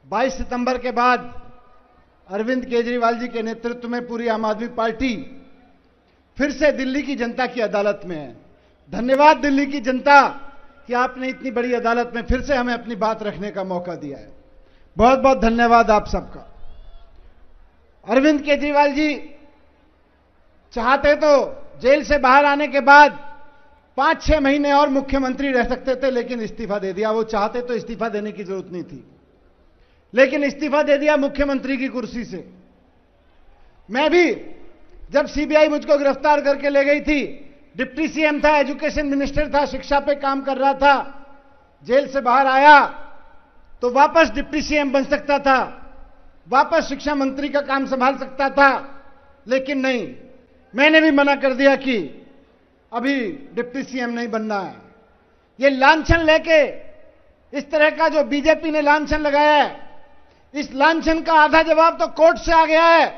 22 सितंबर के बाद अरविंद केजरीवाल जी के नेतृत्व में पूरी आम आदमी पार्टी फिर से दिल्ली की जनता की अदालत में है। धन्यवाद दिल्ली की जनता कि आपने इतनी बड़ी अदालत में फिर से हमें अपनी बात रखने का मौका दिया है। बहुत बहुत धन्यवाद आप सबका। अरविंद केजरीवाल जी चाहते तो जेल से बाहर आने के बाद 5-6 महीने और मुख्यमंत्री रह सकते थे, लेकिन इस्तीफा दे दिया। वो चाहते तो इस्तीफा देने की जरूरत नहीं थी, लेकिन इस्तीफा दे दिया मुख्यमंत्री की कुर्सी से। मैं भी जब सीबीआई मुझको गिरफ्तार करके ले गई थी, डिप्टी सीएम था, एजुकेशन मिनिस्टर था, शिक्षा पे काम कर रहा था। जेल से बाहर आया तो वापस डिप्टी सीएम बन सकता था, वापस शिक्षा मंत्री का काम संभाल सकता था, लेकिन नहीं, मैंने भी मना कर दिया कि अभी डिप्टी सीएम नहीं बनना है। ये लांछन लेके इस तरह का जो बीजेपी ने लांछन लगाया है, इस लांछन का आधा जवाब तो कोर्ट से आ गया है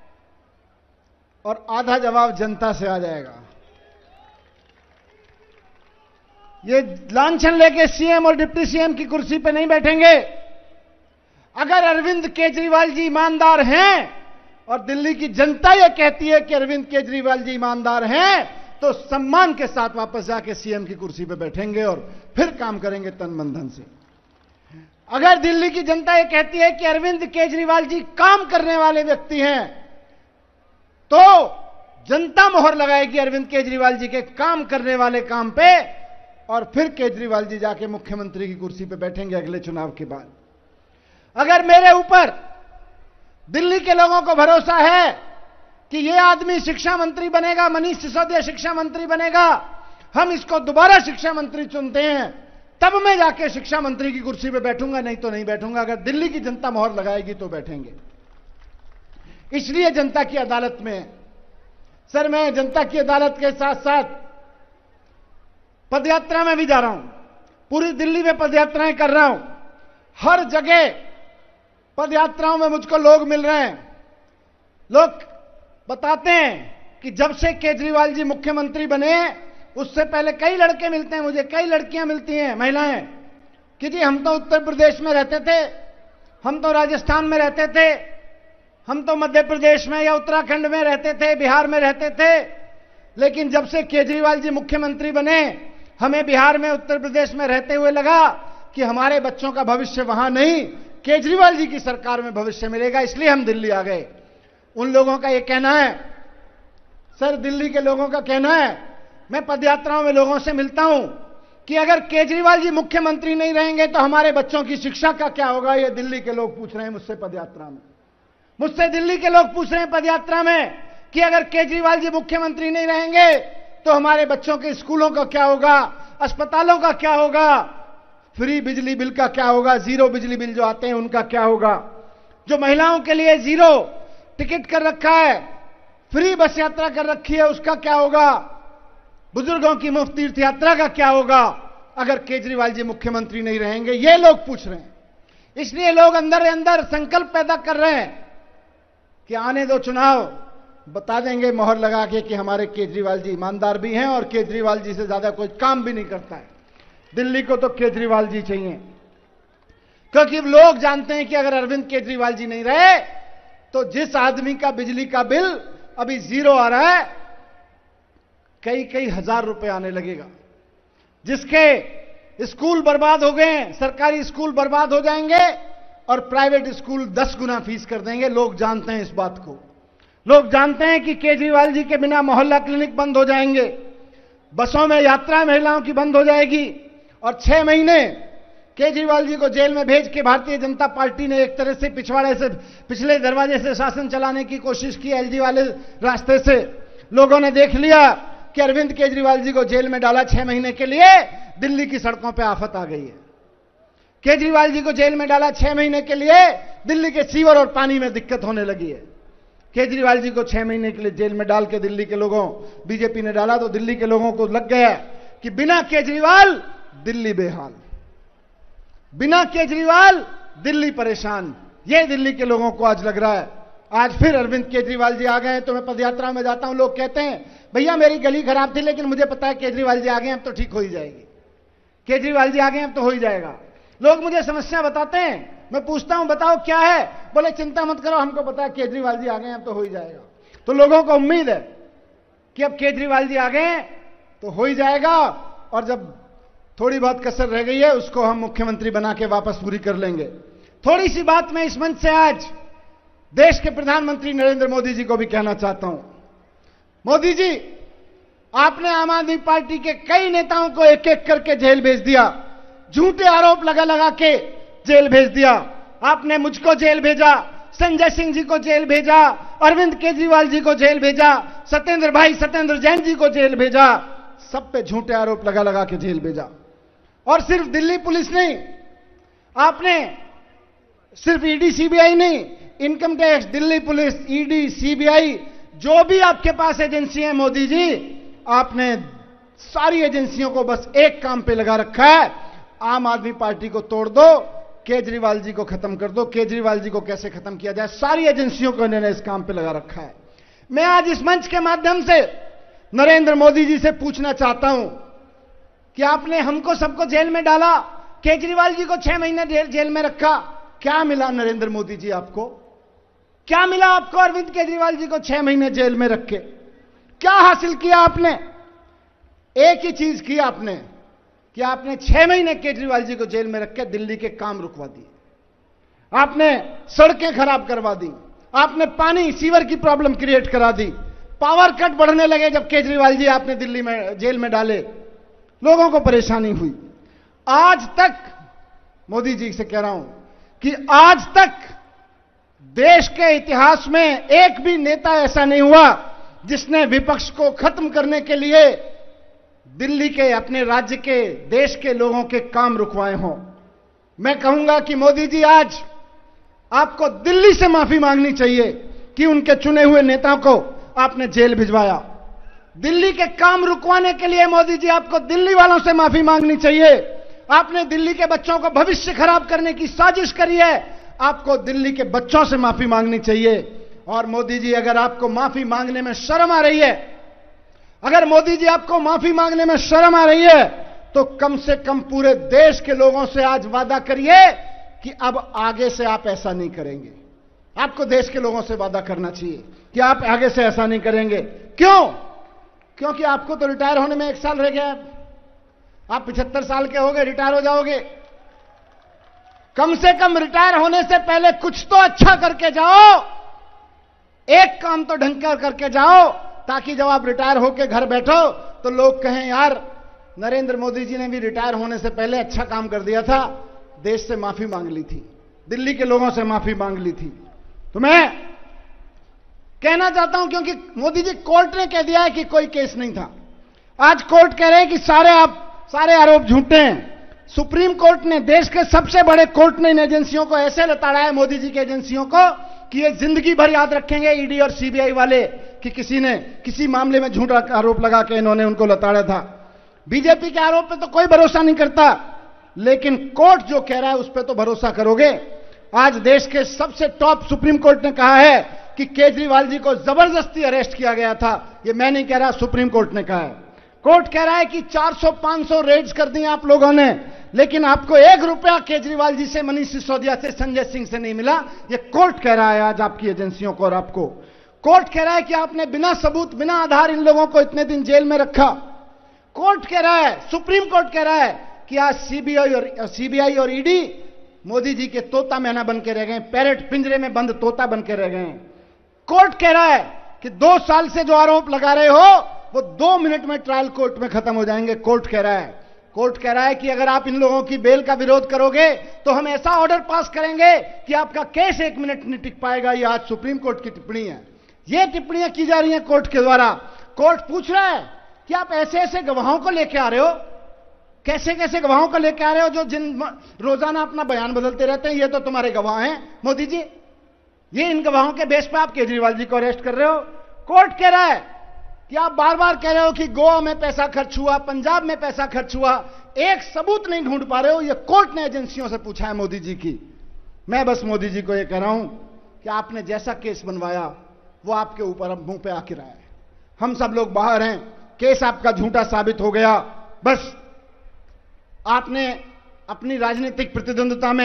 और आधा जवाब जनता से आ जाएगा। ये लांछन लेके सीएम और डिप्टी सीएम की कुर्सी पे नहीं बैठेंगे। अगर अरविंद केजरीवाल जी ईमानदार हैं और दिल्ली की जनता ये कहती है कि अरविंद केजरीवाल जी ईमानदार हैं, तो सम्मान के साथ वापस जाके सीएम की कुर्सी पे बैठेंगे और फिर काम करेंगे तन मन धन से। अगर दिल्ली की जनता ये कहती है कि अरविंद केजरीवाल जी काम करने वाले व्यक्ति हैं, तो जनता मोहर लगाएगी अरविंद केजरीवाल जी के काम करने वाले काम पे, और फिर केजरीवाल जी जाके मुख्यमंत्री की कुर्सी पे बैठेंगे अगले चुनाव के बाद। अगर मेरे ऊपर दिल्ली के लोगों को भरोसा है कि ये आदमी शिक्षा मंत्री बनेगा, मनीष सिसोदिया शिक्षा मंत्री बनेगा, हम इसको दोबारा शिक्षा मंत्री चुनते हैं, तब मैं जाके शिक्षा मंत्री की कुर्सी पे बैठूंगा, नहीं तो नहीं बैठूंगा। अगर दिल्ली की जनता मोहर लगाएगी तो बैठेंगे। इसलिए जनता की अदालत में सर, मैं जनता की अदालत के साथ साथ पदयात्रा में भी जा रहा हूं, पूरी दिल्ली में पदयात्राएं कर रहा हूं। हर जगह पदयात्राओं में मुझको लोग मिल रहे हैं। लोग बताते हैं कि जब से केजरीवाल जी मुख्यमंत्री बने, उससे पहले कई लड़के मिलते हैं मुझे, कई लड़कियां मिलती हैं, महिलाएं, कि जी हम तो उत्तर प्रदेश में रहते थे, हम तो राजस्थान में रहते थे, हम तो मध्य प्रदेश में या उत्तराखंड में रहते थे, बिहार में रहते थे, लेकिन जब से केजरीवाल जी मुख्यमंत्री बने, हमें बिहार में, उत्तर प्रदेश में रहते हुए लगा कि हमारे बच्चों का भविष्य वहां नहीं, केजरीवाल जी की सरकार में भविष्य मिलेगा, इसलिए हम दिल्ली आ गए। उन लोगों का यह कहना है, सर दिल्ली के लोगों का कहना है, मैं पदयात्राओं में लोगों से मिलता हूं कि अगर केजरीवाल जी मुख्यमंत्री नहीं रहेंगे तो हमारे बच्चों की शिक्षा का क्या होगा। ये दिल्ली के लोग पूछ रहे हैं मुझसे पदयात्रा में, मुझसे दिल्ली के लोग पूछ रहे हैं पदयात्रा में कि अगर केजरीवाल जी मुख्यमंत्री नहीं रहेंगे तो हमारे बच्चों के स्कूलों का क्या होगा, अस्पतालों का क्या होगा, फ्री बिजली बिल का क्या होगा, जीरो बिजली बिल जो आते हैं उनका क्या होगा, जो महिलाओं के लिए जीरो टिकट कर रखा है, फ्री बस यात्रा कर रखी है, उसका क्या होगा, बुजुर्गों की मुफ्त तीर्थ यात्रा का क्या होगा अगर केजरीवाल जी मुख्यमंत्री नहीं रहेंगे। ये लोग पूछ रहे हैं। इसलिए लोग अंदर अंदर संकल्प पैदा कर रहे हैं कि आने दो चुनाव, बता देंगे मोहर लगा के कि हमारे केजरीवाल जी ईमानदार भी हैं और केजरीवाल जी से ज्यादा कोई काम भी नहीं करता है। दिल्ली को तो केजरीवाल जी चाहिए, क्योंकि लोग जानते हैं कि अगर अरविंद केजरीवाल जी नहीं रहे तो जिस आदमी का बिजली का बिल अभी जीरो आ रहा है, कई कई हजार रुपए आने लगेगा, जिसके स्कूल बर्बाद हो गए, सरकारी स्कूल बर्बाद हो जाएंगे और प्राइवेट स्कूल 10 गुना फीस कर देंगे। लोग जानते हैं इस बात को। लोग जानते हैं कि केजरीवाल जी के बिना मोहल्ला क्लिनिक बंद हो जाएंगे, बसों में यात्रा महिलाओं की बंद हो जाएगी, और 6 महीने केजरीवाल जी को जेल में भेज के भारतीय जनता पार्टी ने एक तरह से पिछवाड़े से, पिछले दरवाजे से शासन चलाने की कोशिश की, एलजी वाले रास्ते से। लोगों ने देख लिया कि अरविंद केजरीवाल जी को जेल में डाला 6 महीने के लिए, दिल्ली की सड़कों पर आफत आ गई है। केजरीवाल जी को जेल में डाला 6 महीने के लिए, दिल्ली के सीवर और पानी में दिक्कत होने लगी है। केजरीवाल जी को 6 महीने के लिए जेल में डाल के दिल्ली के लोगों, बीजेपी ने डाला तो दिल्ली के लोगों को लग गया कि बिना केजरीवाल दिल्ली बेहाल, बिना केजरीवाल दिल्ली परेशान। ये दिल्ली के लोगों को आज लग रहा है। आज फिर अरविंद केजरीवाल जी आ गए। तो मैं पदयात्रा में जाता हूं, लोग कहते हैं भैया मेरी गली खराब थी लेकिन मुझे पता है केजरीवाल जी आ गए अब तो ठीक हो ही जाएगी, केजरीवाल जी आ गए अब तो हो ही जाएगा। लोग मुझे समस्या बताते हैं मैं पूछता हूं बताओ क्या है, बोले चिंता मत करो हमको पता है केजरीवाल जी आ गए अब तो हो ही जाएगा। तो लोगों को उम्मीद है कि अब केजरीवाल जी आ गए तो हो ही जाएगा, और जब थोड़ी बहुत कसर रह गई है उसको हम मुख्यमंत्री बना के वापस पूरी कर लेंगे। थोड़ी सी बात मैं इस मंच से आज देश के प्रधानमंत्री नरेंद्र मोदी जी को भी कहना चाहता हूं। मोदी जी, आपने आम आदमी पार्टी के कई नेताओं को एक एक करके जेल भेज दिया, झूठे आरोप लगा लगा के जेल भेज दिया। आपने मुझको जेल भेजा, संजय सिंह जी को जेल भेजा, अरविंद केजरीवाल जी को जेल भेजा, सत्येंद्र जैन जी को जेल भेजा, सब पे झूठे आरोप लगा लगा के जेल भेजा। और सिर्फ दिल्ली पुलिस नहीं, आपने सिर्फ ईडी सीबीआई नहीं, income tax, Delhi police, ED CBI, जो भी आपके पास एजेंसी है मोदी जी, आपने सारी एजेंसियों को बस एक काम पे लगा रखा है, आम आदमी पार्टी को तोड़ दो, केजरीवाल जी को खत्म कर दो। केजरीवाल जी को कैसे खत्म किया जाए, सारी एजेंसियों को इन्होंने इस काम पे लगा रखा है। मैं आज इस मंच के माध्यम से नरेंद्र मोदी जी से पूछना चाहता हूं कि आपने हमको सबको जेल में डाला, केजरीवाल जी को 6 महीने जेल में रखा, क्या मिला नरेंद्र मोदी जी आपको? क्या मिला आपको अरविंद केजरीवाल जी को 6 महीने जेल में रख के? क्या हासिल किया आपने? एक ही चीज की आपने कि आपने 6 महीने केजरीवाल जी को जेल में रख के दिल्ली के काम रुकवा दिए, आपने सड़कें खराब करवा दी, आपने पानी सीवर की प्रॉब्लम क्रिएट करा दी, पावर कट बढ़ने लगे जब केजरीवाल जी आपने दिल्ली में जेल में डाले, लोगों को परेशानी हुई। आज तक मोदी जी से कह रहा हूं कि आज तक देश के इतिहास में एक भी नेता ऐसा नहीं हुआ जिसने विपक्ष को खत्म करने के लिए दिल्ली के, अपने राज्य के, देश के लोगों के काम रुकवाए हों। मैं कहूंगा कि मोदी जी आज आपको दिल्ली से माफी मांगनी चाहिए कि उनके चुने हुए नेताओं को आपने जेल भिजवाया। दिल्ली के काम रुकवाने के लिए मोदी जी आपको दिल्ली वालों से माफी मांगनी चाहिए। आपने दिल्ली के बच्चों का भविष्य खराब करने की साजिश करी है, आपको दिल्ली के बच्चों से माफी मांगनी चाहिए। और मोदी जी, अगर आपको माफी मांगने में शर्म आ रही है, अगर मोदी जी आपको माफी मांगने में शर्म आ रही है, तो कम से कम पूरे देश के लोगों से आज वादा करिए कि अब आगे से आप ऐसा नहीं करेंगे। आपको देश के लोगों से वादा करना चाहिए कि आप आगे से ऐसा नहीं करेंगे। क्यों? क्योंकि आपको तो रिटायर होने में 1 साल रह गया। आप 75 साल के हो गए, रिटायर हो जाओगे। कम से कम रिटायर होने से पहले कुछ तो अच्छा करके जाओ, एक काम तो ढंग कर करके जाओ, ताकि जब आप रिटायर होकर घर बैठो तो लोग कहें यार नरेंद्र मोदी जी ने भी रिटायर होने से पहले अच्छा काम कर दिया था, देश से माफी मांग ली थी, दिल्ली के लोगों से माफी मांग ली थी। तो मैं कहना चाहता हूं, क्योंकि मोदी जी, कोर्ट ने कह दिया है कि कोई केस नहीं था। आज कोर्ट कह रहे हैं कि सारे आरोप झूठे हैं। सुप्रीम कोर्ट ने, देश के सबसे बड़े कोर्ट ने इन एजेंसियों को ऐसे लताड़ा है, मोदी जी की एजेंसियों को, कि ये जिंदगी भर याद रखेंगे ईडी और सीबीआई वाले कि किसी ने किसी मामले में झूठा आरोप लगा के इन्होंने उनको लताड़ा था। बीजेपी के आरोप पे तो कोई भरोसा नहीं करता, लेकिन कोर्ट जो कह रहा है उस पर तो भरोसा करोगे। आज देश के सबसे टॉप सुप्रीम कोर्ट ने कहा है कि केजरीवाल जी को जबरदस्ती अरेस्ट किया गया था। ये मैं नहीं कह रहा, सुप्रीम कोर्ट ने कहा है। कोर्ट कह रहा है कि 400-500 रेड्स कर दी आप लोगों ने, लेकिन आपको 1 रुपया केजरीवाल जी से, मनीष सिसोदिया से, संजय सिंह से नहीं मिला। ये कोर्ट कह रहा है आज आपकी एजेंसियों को और आपको। कोर्ट कह रहा है कि आपने बिना सबूत, बिना आधार इन लोगों को इतने दिन जेल में रखा। कोर्ट कह रहा है, सुप्रीम कोर्ट कह रहा है कि आज सीबीआई और ईडी मोदी जी के तोता मैना बन के रह गए, पैरेट, पिंजरे में बंद तोता बन के रह गए। कोर्ट कह रहा है कि 2 साल से जो आरोप लगा रहे हो वो 2 मिनट में ट्रायल कोर्ट में खत्म हो जाएंगे। कोर्ट कह रहा है, कोर्ट कह रहा है कि अगर आप इन लोगों की बेल का विरोध करोगे तो हम ऐसा ऑर्डर पास करेंगे कि आपका केस 1 मिनट नहीं टिक पाएगा। ये आज सुप्रीम कोर्ट की टिप्पणी है। ये टिप्पणियां की जा रही हैं कोर्ट के द्वारा। कोर्ट पूछ रहा है कि आप ऐसे ऐसे गवाहों को लेके आ रहे हो, कैसे कैसे गवाहों को लेके आ रहे हो जो जिन रोजाना अपना बयान बदलते रहते हैं, ये तो तुम्हारे गवाह हैं मोदी जी। ये इन गवाहों के बेस पर आप केजरीवाल जी को अरेस्ट कर रहे हो। कोर्ट कह रहा है कि आप बार बार कह रहे हो कि गोवा में पैसा खर्च हुआ, पंजाब में पैसा खर्च हुआ, एक सबूत नहीं ढूंढ पा रहे हो। ये कोर्ट ने एजेंसियों से पूछा है मोदी जी की। मैं बस मोदी जी को ये कह रहा हूं कि आपने जैसा केस बनवाया वो आपके ऊपर अब मुंह पे आके रहा है। हम सब लोग बाहर हैं, केस आपका झूठा साबित हो गया। बस आपने अपनी राजनीतिक प्रतिद्वंद्विता में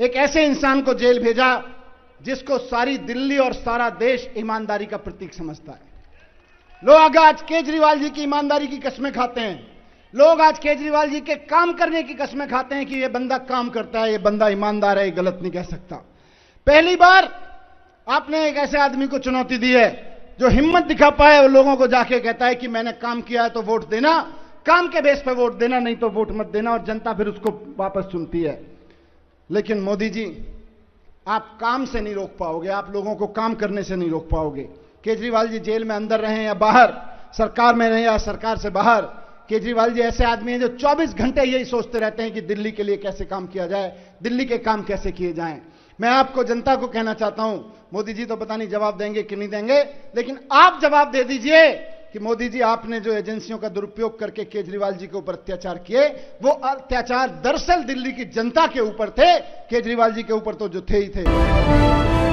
एक ऐसे इंसान को जेल भेजा जिसको सारी दिल्ली और सारा देश ईमानदारी का प्रतीक समझता है। लोग आज केजरीवाल जी की ईमानदारी की कसमें खाते हैं। लोग आज केजरीवाल जी के काम करने की कसमें खाते हैं कि ये बंदा काम करता है, ये बंदा ईमानदार है, ये गलत नहीं कह सकता। पहली बार आपने एक ऐसे आदमी को चुनौती दी है जो हिम्मत दिखा पाए और लोगों को जाके कहता है कि मैंने काम किया है तो वोट देना, काम के बेस पे वोट देना, नहीं तो वोट मत देना, और जनता फिर उसको वापस चुनती है। लेकिन मोदी जी, आप काम से नहीं रोक पाओगे, आप लोगों को काम करने से नहीं रोक पाओगे। केजरीवाल जी जेल में अंदर रहें या बाहर, सरकार में रहें या सरकार से बाहर, केजरीवाल जी ऐसे आदमी हैं जो 24 घंटे यही सोचते रहते हैं कि दिल्ली के लिए कैसे काम किया जाए, दिल्ली के काम कैसे किए जाएं। मैं आपको, जनता को कहना चाहता हूं, मोदी जी तो पता नहीं जवाब देंगे कि नहीं देंगे, लेकिन आप जवाब दे दीजिए कि मोदी जी, आपने जो एजेंसियों का दुरुपयोग करके केजरीवाल जी के ऊपर अत्याचार किए, वो अत्याचार दरअसल दिल्ली की जनता के ऊपर थे, केजरीवाल जी के ऊपर तो जो थे ही थे।